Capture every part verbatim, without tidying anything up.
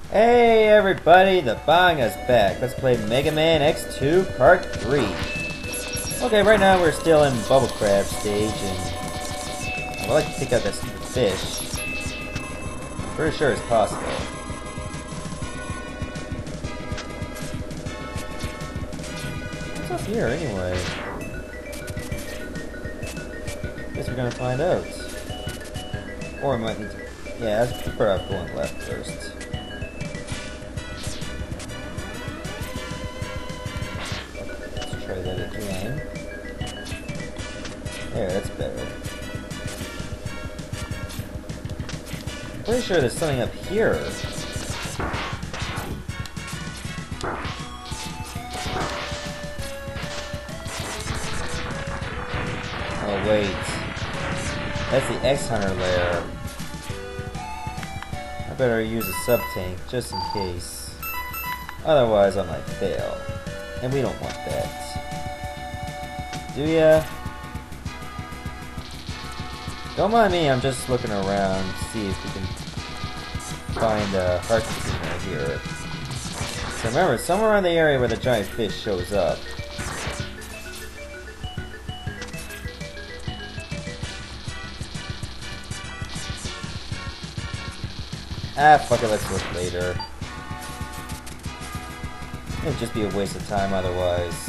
Hey everybody, the Bang is back. Let's play Mega Man X two Part three. Okay, right now we're still in Bubble Crab stage, and I'd like to take out that stupid fish. I'm pretty sure it's possible. What's up here anyway? Guess we're gonna find out. Or we might need to... Yeah, let's prefer off going left first. Try that again. There, that's better. I'm pretty sure there's something up here. Oh wait. That's the X-Hunter lair. I better use a sub-tank just in case. Otherwise I might fail. And we don't want that. Do ya? Don't mind me, I'm just looking around to see if we can find a heart container here. So remember, somewhere around the area where the giant fish shows up. Ah, fuck it, let's look later. It'd just be a waste of time otherwise.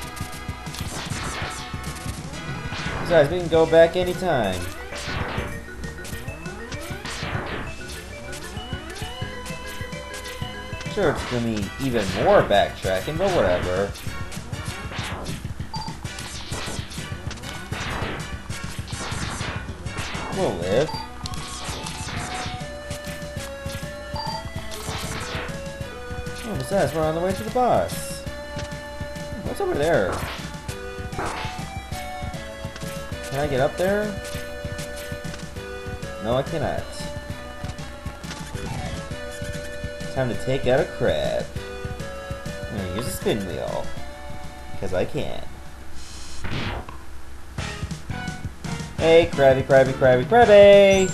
Besides, we can go back anytime. Sure, it's gonna be even more backtracking, but whatever. We'll live. Oh, besides, we're on the way to the boss. What's over there? Can I get up there? No, I cannot. Time to take out a crab. I'm gonna use a spin wheel. Because I can. Hey, crabby, crabby, crabby, crabby!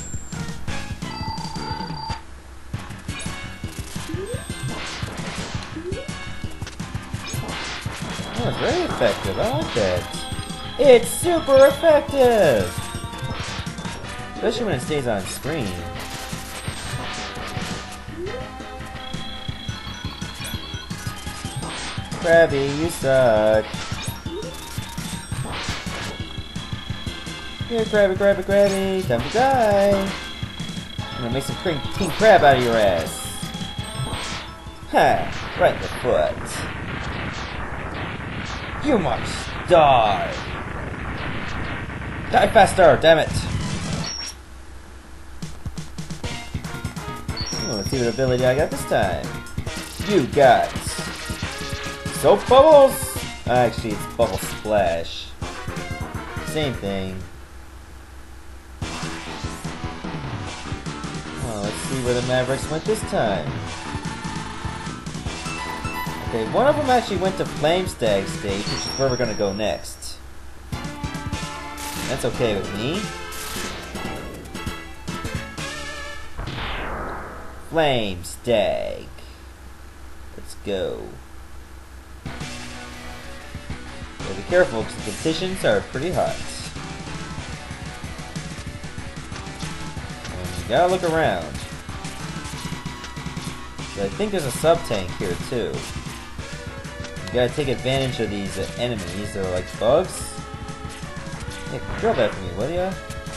Oh, it's very effective. I like that. It's super effective! Especially when it stays on screen. Krabby, you suck. Here, Krabby, Krabby, Krabby, time to die. I'm gonna make some cream king crab out of your ass. Ha! Right in the foot. You must die! Die faster, damn it! Oh, let's see what ability I got this time. You got soap bubbles? Actually, it's bubble splash. Same thing. Oh, let's see where the Mavericks went this time. Okay, one of them actually went to Flame Stag stage, which is where we're gonna go next. That's okay with me. Flame Stag. Let's go. So be careful because the conditions are pretty hot. And you gotta look around. So I think there's a sub-tank here too. You gotta take advantage of these uh, enemies that are like bugs. Hey, drill that for me, will ya?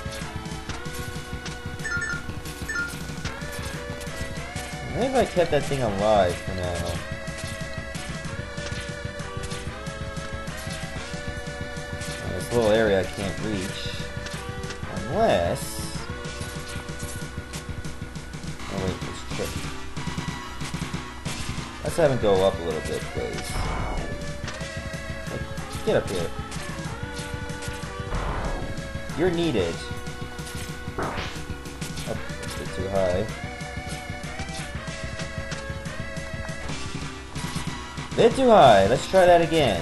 I think I kept that thing alive for now. Oh, this little area I can't reach. Unless... Oh wait, there's trick. Let's have him go up a little bit, please. Hey, get up here. You're needed. Oh, that's a bit too high. Bit too high. Let's try that again.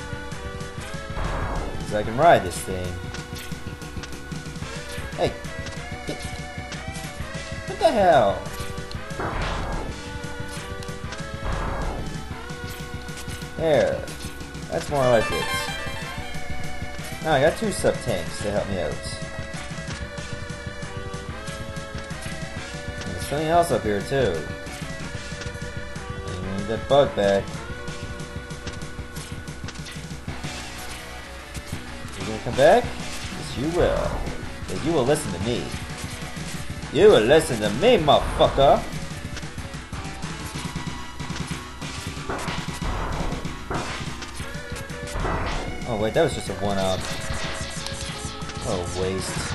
So I can ride this thing. Hey, the hell? There. That's more like it. Now I got two sub-tanks to help me out. And there's something else up here too. And we need that bug back. You gonna come back? Yes, you will. Because you will listen to me. You will listen to me, motherfucker! Oh wait, that was just a one-up. What a waste.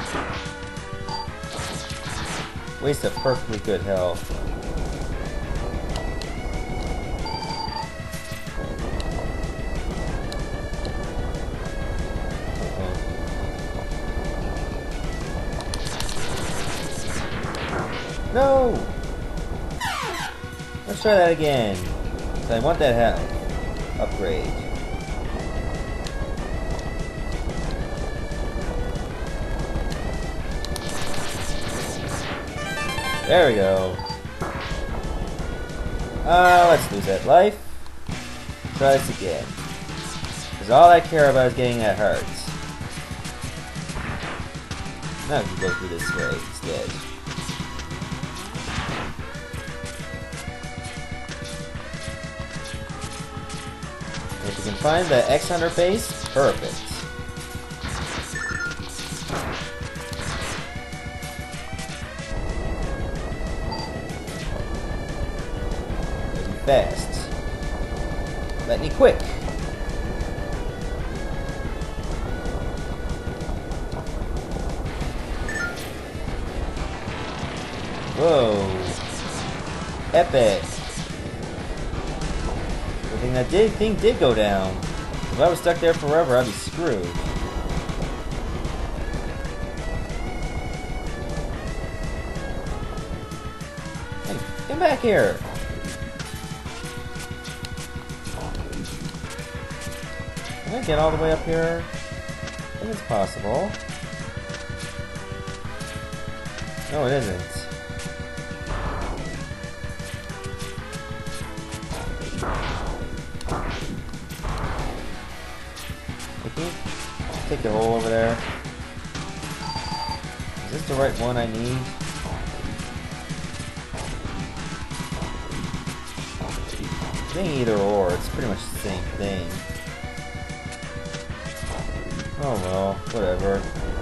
Waste of perfectly good health. No! Let's try that again. So I want that health. Upgrade. There we go. Uh, let's lose that life. Try this again. Because all I care about is getting that heart. Now we can go through this way instead. If we can find the X-Hunter base, perfect. Maybe fast. Lightning quick. Whoa. Epic. Good thing that did, thing did go down. If I was stuck there forever, I'd be screwed. Hey, come back here. Can I get all the way up here? I think it's possible. No, it isn't. Take the hole over there. Is this the right one I need? I think either or, it's pretty much the same thing. Oh well, whatever.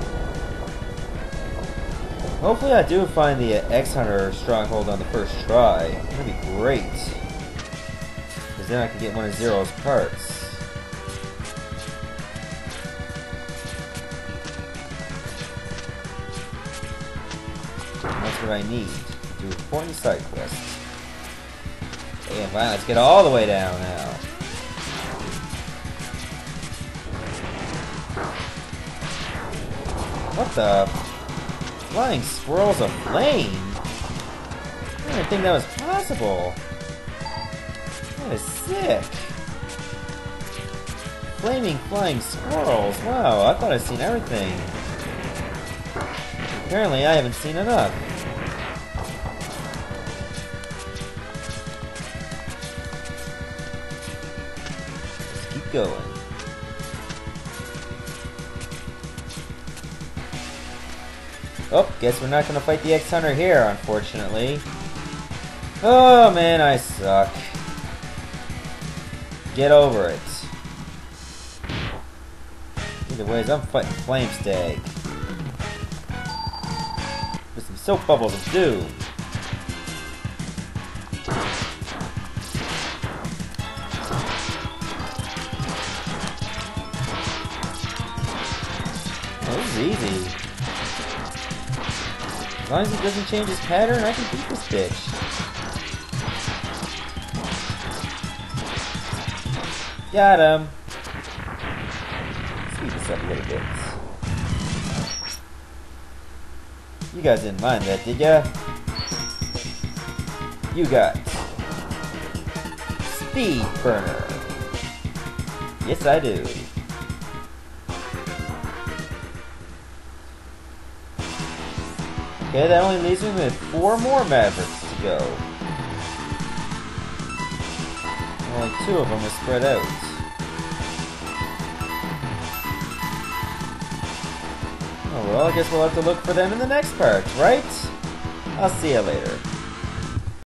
Hopefully I do find the X-Hunter stronghold on the first try. That'd be great. Because then I can get one of Zero's parts. What I need to do important side quests. And fine, let's get all the way down now. What the? Flying squirrels of flame? I didn't think that was possible. That is sick. Flaming flying squirrels. Wow, I thought I'd seen everything. Apparently I haven't seen enough. Going. Oh, guess we're not gonna fight the X-Hunter here, unfortunately. Oh man, I suck. Get over it. Either ways, I'm fighting Flamestag. With some soap bubbles of doom. Easy. As long as he doesn't change his pattern, I can beat this bitch. Got him. Speed this up a little bit. You guys didn't mind that, did ya? You got Speed Burner. Yes, I do. Okay, that only leaves me with four more Mavericks to go. Only two of them are spread out. Oh well, I guess we'll have to look for them in the next part, right? I'll see you later.